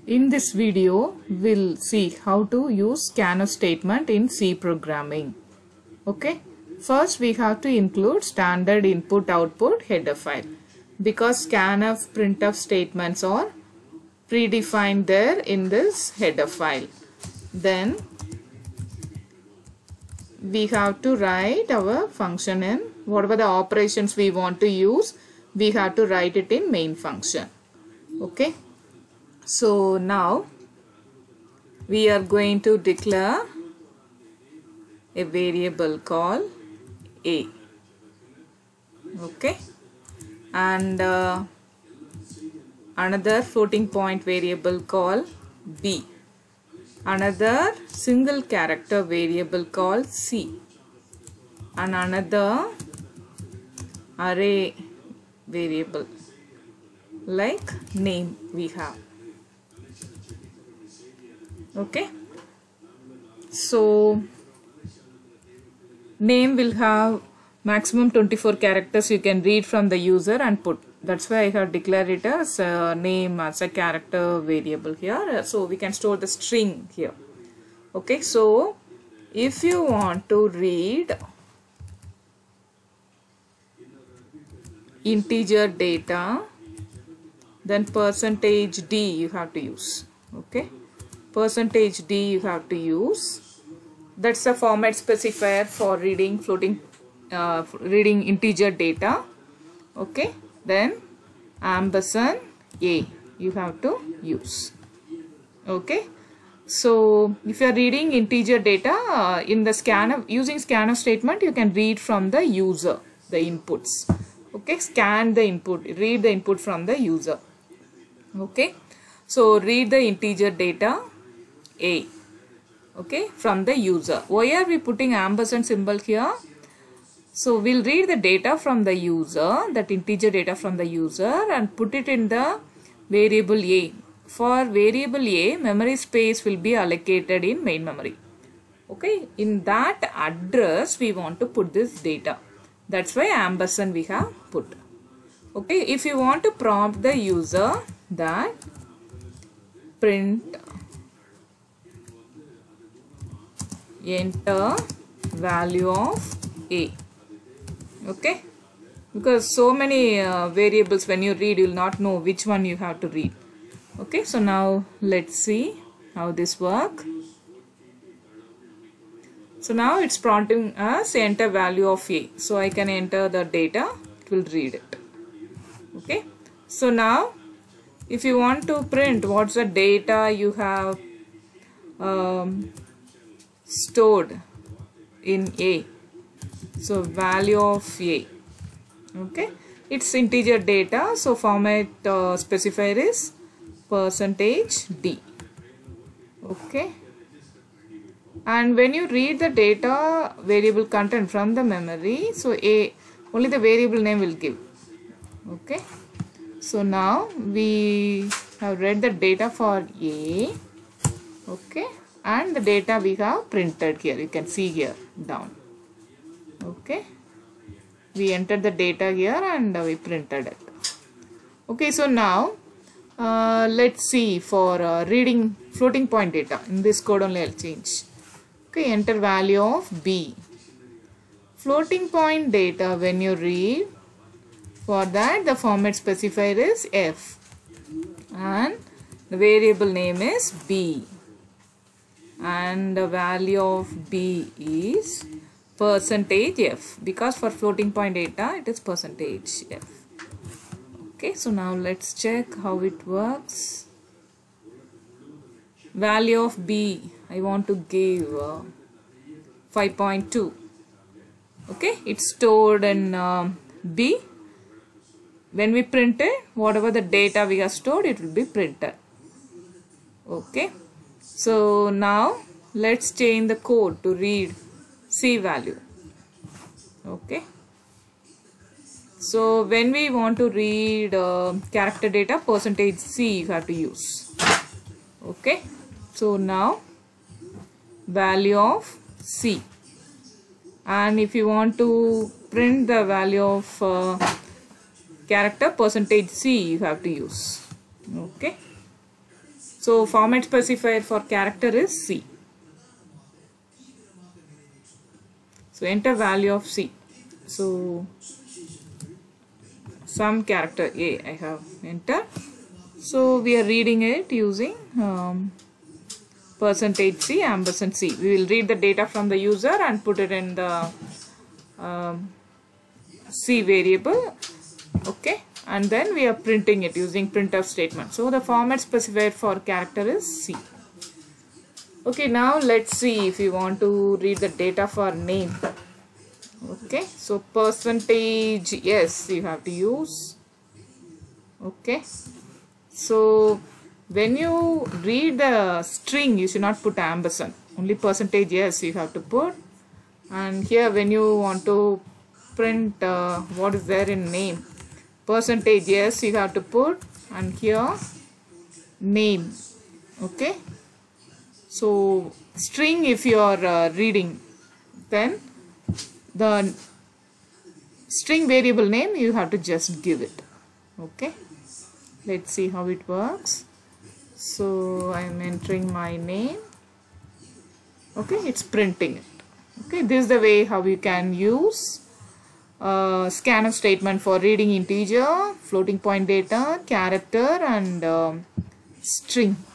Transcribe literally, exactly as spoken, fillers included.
In this video, we'll see how to use scanf statement in C programming. Okay. First, we have to include standard input-output header file because scanf, printf statements are predefined there in this header file. Then, we have to write our function in whatever the operations we want to use, we have to write it in main function. Okay. So now we are going to declare a variable called A. Okay. And uh, another floating point variable called B. Another single character variable called C. And another array variable like name we have. Okay, so name will have maximum twenty-four characters you can read from the user and put. That's why I have declared it as a name as a character variable here. So we can store the string here. Okay, so if you want to read integer data, then percentage D you have to use. Okay. Percentage D you have to use. That's a format specifier for reading floating, uh, reading integer data. Okay. Then ampersand A you have to use. Okay. So if you are reading integer data uh, in the scanf, using scanf statement, you can read from the user the inputs. Okay. Scan the input, read the input from the user. Okay. So read the integer data A, okay, from the user. Why are we putting ampersand symbol here? So we'll read the data from the user, that integer data from the user, and put it in the variable A. For variable A, memory space will be allocated in main memory. Okay, in that address we want to put this data. That's why ampersand we have put. Okay, if you want to prompt the user that print enter value of A. Okay, because so many uh, variables, when you read you will not know which one you have to read. Okay, so now let's see how this works. So now it's prompting us enter value of A. So I can enter the data, it will read it. Okay, so now if you want to print what's the data you have um, stored in A, so value of A. Okay, it's integer data, so format uh, specifier is percentage D. Okay, and when you read the data variable content from the memory, so A, only the variable name will give. Okay, so now we have read the data for A. Okay, and the data we have printed here, you can see here down. Okay, we entered the data here and we printed it. Okay, so now uh, let's see for uh, reading floating point data. In this code only I'll change. Okay, enter value of B. Floating point data, when you read, for that the format specifier is F and the variable name is B. And the value of B is percentage F, because for floating point data it is percentage F. Okay, so now let's check how it works. Value of B, I want to give uh, five point two. Okay, it's stored in uh, B. When we print it, whatever the data we have stored, it will be printed. Okay. So now let's change the code to read C value. Okay. So when we want to read uh, character data, percentage C you have to use. Okay. So now value of C. And if you want to print the value of uh, character, percentage C you have to use. Okay. So format specifier for character is C. So enter value of C. So some character A I have entered. So we are reading it using um, percentage C ampersand C. We will read the data from the user and put it in the um, C variable. Okay, and then we are printing it using printf statement. So the format specifier for character is C. Okay, now let's see if you want to read the data for name. Okay, so percentage yes you have to use. Okay, so when you read the string you should not put ampersand, only percentage yes you have to put. And here when you want to print uh, what is there in name, percentage yes you have to put, and here name. Okay, so string if you are uh, reading, then the string variable name you have to just give it. Okay, let's see how it works. So I am entering my name. Okay, it's printing it. Okay, this is the way how you can use uh, scanf statement for reading integer, floating point data, character and um, string.